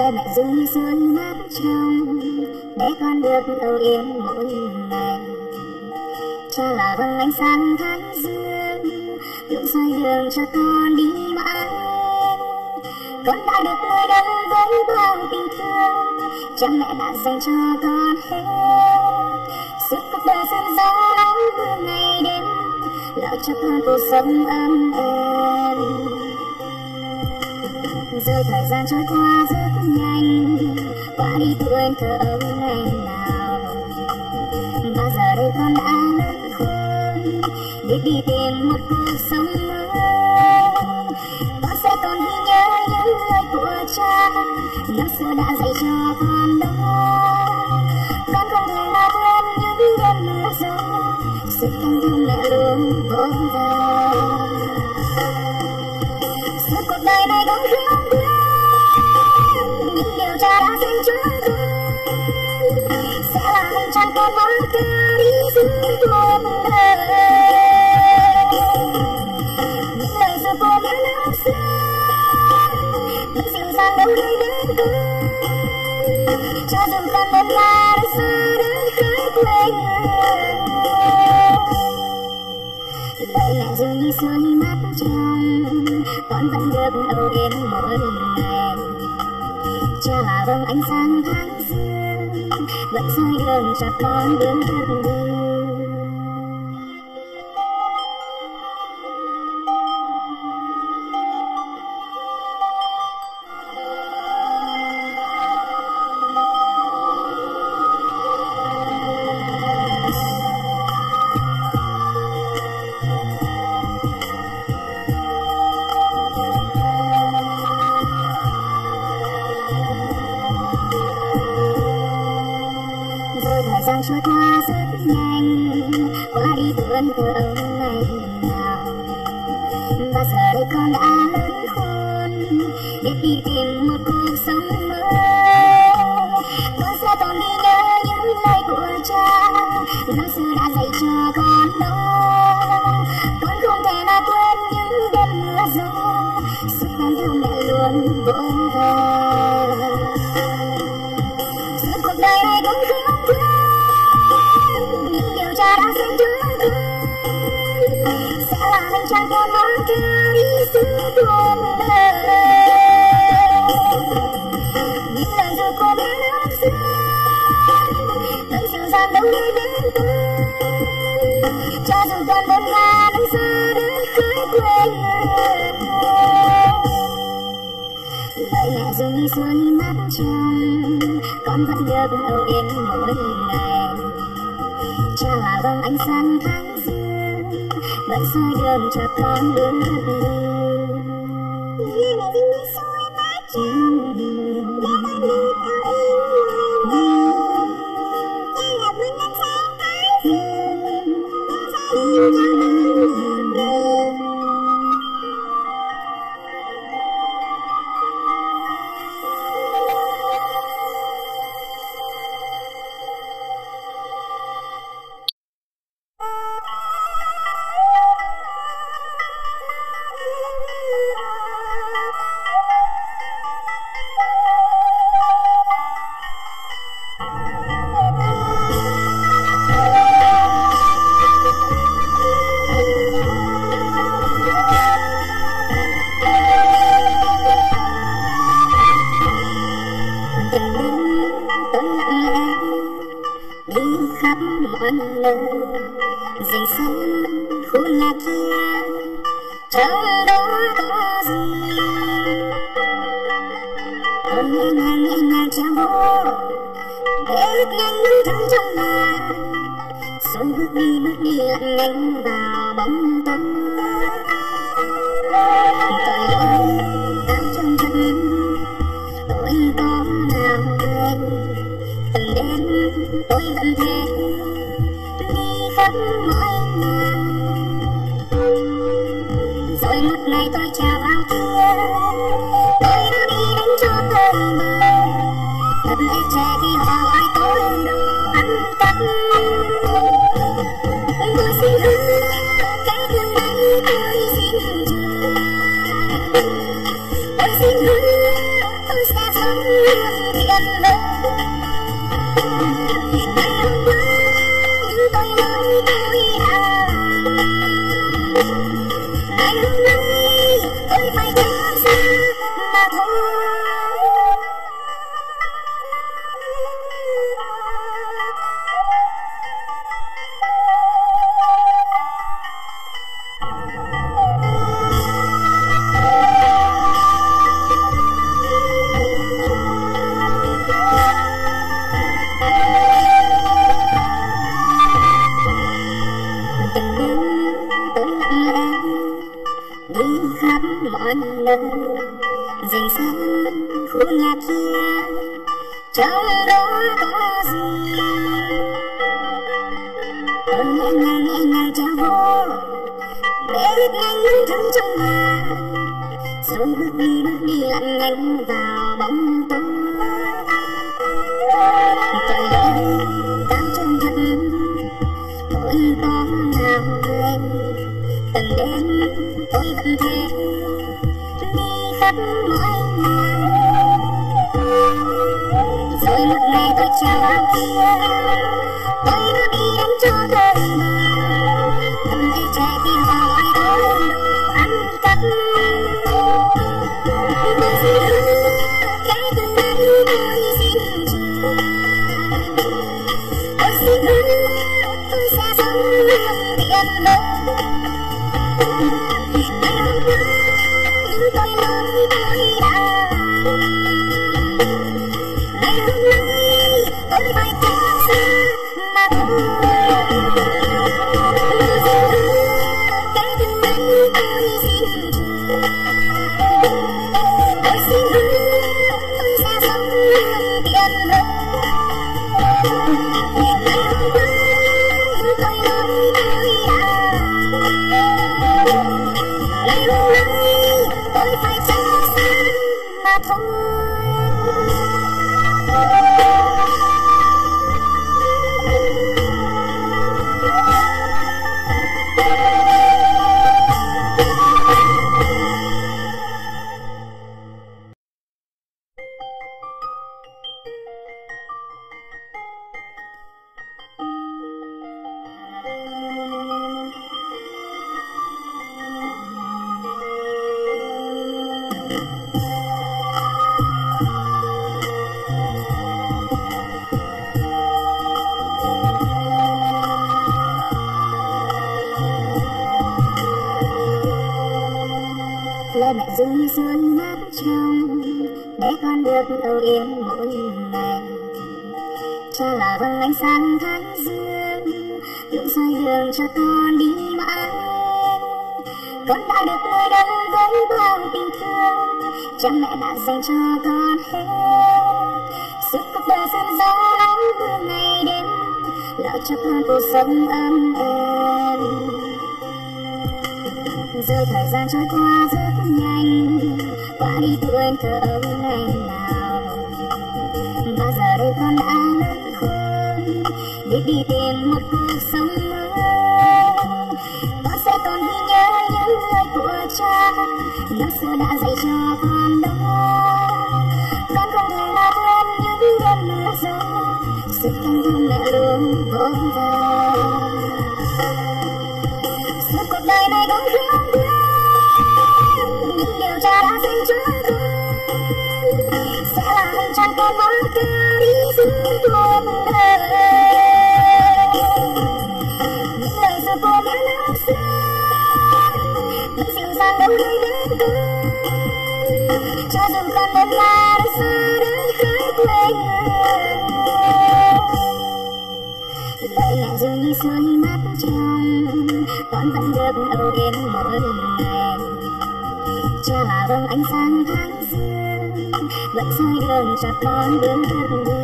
lời mẹ rơi rơi mắt trong để con được âu yếm mỗi ngày. Cha là vầng ánh sáng thái dương luôn soi đường cho con đi mãi. Con đã được nuôi nấng với bao tình thương, cha mẹ đã dành cho con hết. Suốt cuộc đời dần dần nắng mưa ngày đêm, lo cho con cuộc sống ấm êm. Rồi thời gian trôi qua rất nhanh, qua đi tuổi thơ ấu ngày nào. Bao giờ đây con đã lớn khôn, biết đi tìm một cuộc sống mới. Con sẽ còn ghi nhớ những lời của cha, năm xưa đã dạy cho con đó. Con không thể nào quên những đêm mưa rơi, sự thân thương mẹ luôn vỗ về. Suốt cuộc đời này con không quên những điều cha đã dành cho con, sẽ là hình trang con máu tươi đi suốt cuộc đời. Những lời ru cô bé năm xưa vẫn dịu dàng đâu đây đến con, cho dù con đến nhà đã xa đến khơi quê người. Lời mẹ ru như suối mắt trong, con vẫn được âu yếm mỗi ngày. Cha là vầng ánh sáng thái dương vẫn soi đường cho con bước đi. Thời gian trôi qua rất nhanh, qua đi tuần thơ ấu ngày nào. Và giờ đây con đã lớn khôn, biết đi tìm một cuộc sống mới. Con sẽ còn ghi nhớ những lời của cha, năm xưa đã dạy cho con đó. Con không thể nào quên những đêm mưa rơi, suốt con thương mẹ luôn vỗ về. Suốt cuộc đời này con không quên những điều cha đã dành cho con, sẽ là hành trang con máu tươi đi suốt cuộc đời. Những lời ru cô bé năm xưa vẫn dịu dàng đâu đây đến con, cho dù con đến nhà đâu xa đến khơi quê người. Lời mẹ ru như suối mắt trong, con vẫn được âu yếm mỗi ngày. Cha là vầng ánh sáng thái dương vẫn soi đường cho con bước đi. Lời mẹ ru như suối mắt trong, để con được âu yếm mỗi ngày. Cha là vầng ánh sáng thái dương vẫn soi đường cho con bước đi. Khắp mọi nơi rình xem khu nhà kia, trong đó có gì. Con nhẹ nhàng treo bố để nhanh những thứ trong nhà, rồi bước đi lặng nhanh vào bóng tối. Tội lỗi áo trong thân tôi có nào quên, từng đêm tôi vẫn thế đi khắp mọi nhà. Rồi một ngày tôi trèo vào kia, tôi đã đi đánh cho cơn mơ. Thật ê chề khi họ gọi tôi đồ ăn cắp. Tôi xin hứa cái thương này tôi xin chừa. Tôi xin hứa tôi sẽ sống ngày hôm nay tôi phải tránh xa mà thôi. Mọi nơi dành xem khu nhà kia trong đó có gì. Tôi nhẹ nhàng treo vô để biết nhanh những thứ trong nhà, rồi bước đi lặn nhanh vào bóng tối. Tôi lên cao chân thật tôi có nào lên từng đêm tôi vẫn thế đi khắp mọi nhà. Rồi một ngày tôi treo áo kia tôi đã đi đến cho tôi mà thầm lấy trái tim hỏi tôi đồ ăn cắp. Tôi xin hứa cái từ nay tôi xin chờ. Tôi xin hứa tôi sẽ sống luôn tiền lời. Tôi nói tôi đã ngày hôm nay tôi phải tránh xa mà thôi. Tôi xin hứa cái từ nay tôi xin chờ. Tôi xin hứa tôi sẽ sống luôn tiền lời. Ngày hôm nay tôi nói tôi đã ngày hôm nay tôi phải tránh xa mà thôi. Lời mẹ rơi rơi mắt trong để con được âu yếm mỗi ngày. Cha là vầng ánh sáng thái dương luôn soi đường cho con đi mãi. Con đã được nuôi nấng với bao tình thương, cha mẹ đã dành cho con hết. Suốt cuộc đời sương gió nắng mưa ngày đêm, lo cho con cuộc sống ấm êm. Rồi thời gian trôi qua rất nhanh, qua đi tuổi thơ ấu ngày nào. Và giờ đây con đã lớn khôn, biết đi tìm một cuộc sống mới. Con sẽ còn ghi nhớ những lời của cha, năm xưa đã dạy cho con đó. Con không thể nào quên những đêm mưa gió, sự thân thương mẹ luôn vỗ về. Suốt cuộc đời này con không biết những điều cha đã dành cho con sẽ là hành trang con vỡ ca đi suốt cuộc đời. Những lời ru của mẹ năm xưa vẫn dịu dàng đâu đây bên con, cho dù con đơn là nơi xa nơi khác quê người. Lời mẹ dường như suối mắt trong, con vẫn được âu yếm mỗi ngày. Cha là vầng ánh sáng tháng dương vẫn soi đường cho con bước thật đi.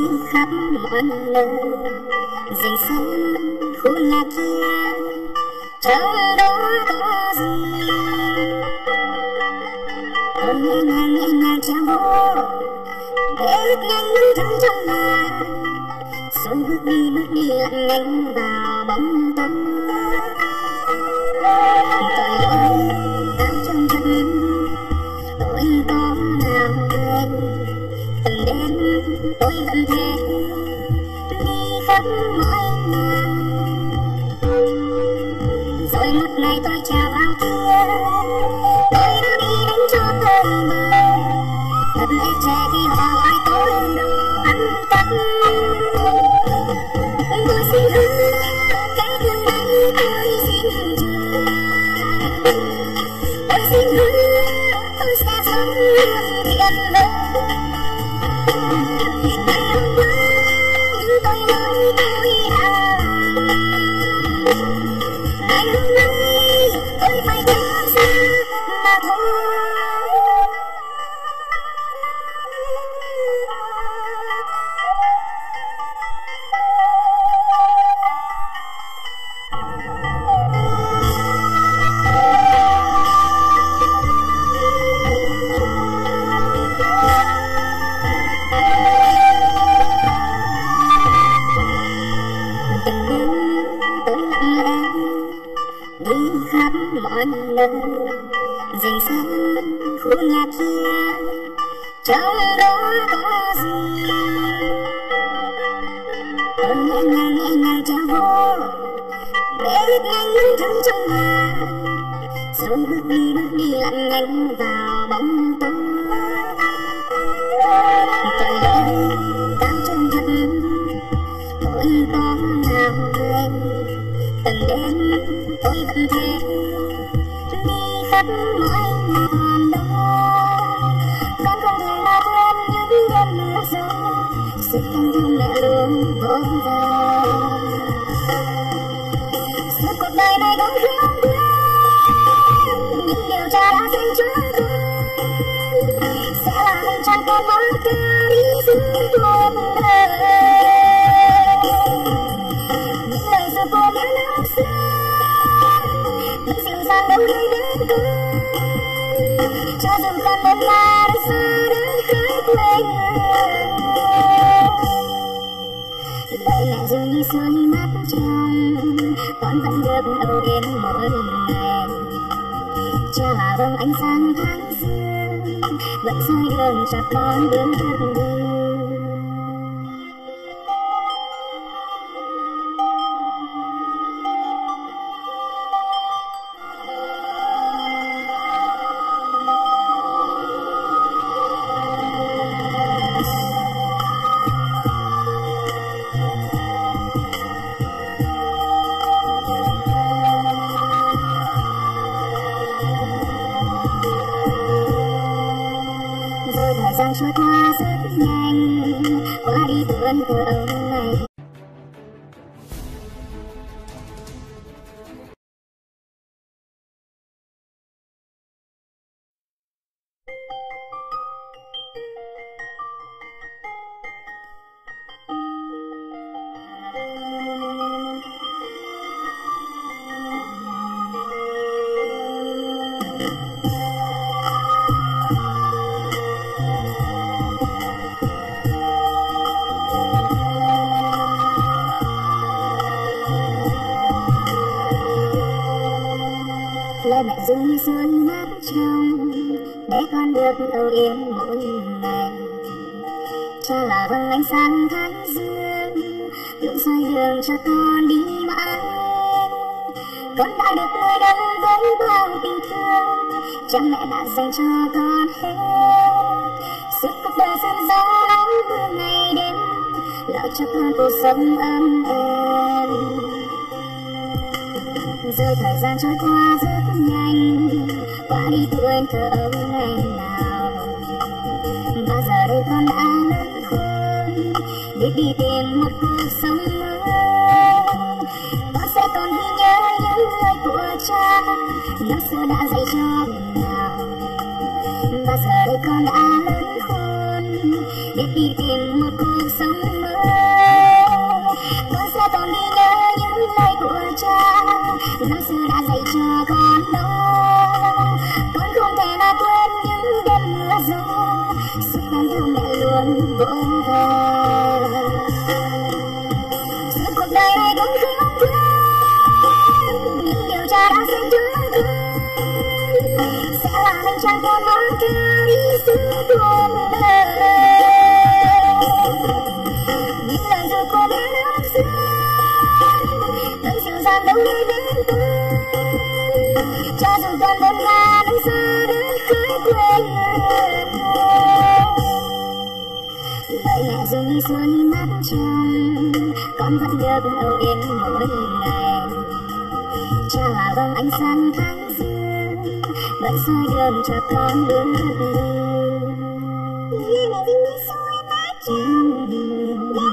khắp mọi nơi dình xem khu nhà kia trong đó có gì con nhẹ nhàng treo vô để nhanh thấm trong nhà rồi bước đi lặng nhanh vào bóng tối tội lỗi tao trong thân tôi có nào quên từng đêm tôi vẫn thế đi khắp mọi nhà rồi một ngày tôi chào vào kia tôi đã đi đánh cho tôi mơ thật lệ trẻ khi họ gọi tôi đồ ăn cắp tôi xin hứa cái thương này tôi xin chờ tôi xin hứa tôi sẽ sống tuyệt vời ngày hôm qua nhưng tôi nói tôi đã ngày hôm nay tôi phải trở ra mà thôi. Mọi nơi dình xem khu nhà kia trong đó có gì con nhẹ nhàng treo vô để nhanh thấm trong nhà rồi bước đi lặng nhanh vào bóng tối tội lỗi tao trong thân tôi có nào quên từng đêm tôi vẫn thế đi khắp mọi ngọn đó con không thể nào quên những đêm mưa rơi sự thân thương mẹ luôn vô vàn suốt cuộc đời này con không quên những điều cha đã dành cho con sẽ là một tràn con máu tươi đi suốt cuộc đời những lời ru cô nhớ năm xưa vẫn dịu dàng đâu đây đến tôi cho dù con đơn là đã xa đến khơi quên lời mẹ ru như suối mắt trong con vẫn được âu yếm mỗi ngày cha là vầng ánh sáng tháng dương vẫn soi đường cho con bước đi. Thời gian trôi qua rất nhanh qua đi tuần từ đầu ngày lời mẹ ru như suối mắt trong để con được âu yếm mỗi ngày cha là vầng ánh sáng tháng dương luôn soi đường cho con đi mãi con đã được nuôi nấng với bao tình thương cha mẹ đã dành cho con hết suốt cuộc đời sương gió nắng mưa ngày đêm lo cho con cuộc sống ấm êm rồi thời gian trôi qua rất nhanh qua đi tuổi thơ ấu ngày nào và giờ đây con đã lớn khôn biết đi tìm một cuộc sống mới con sẽ còn ghi nhớ những lời của cha năm xưa đã dạy cho mình nào và giờ đây con đã lớn khôn biết đi tìm một cuộc sống mới đời này cũng không thương điều cha đã sinh chúng con sẽ là anh trai con mang theo đi xứ cuộc đời những lời ru của bé năm xưa vẫn dịu dàng đâu nơi bên tôi cho dù con đơn ga nơi xa đến khơi quê lời mẹ dường như xưa như mắt trong con vẫn nhớ bên âu yếm mỗi ngày cha là vầng ánh sáng tháng dương vẫn soi đường cho con bước đi như mẹ dường như soi mắt trong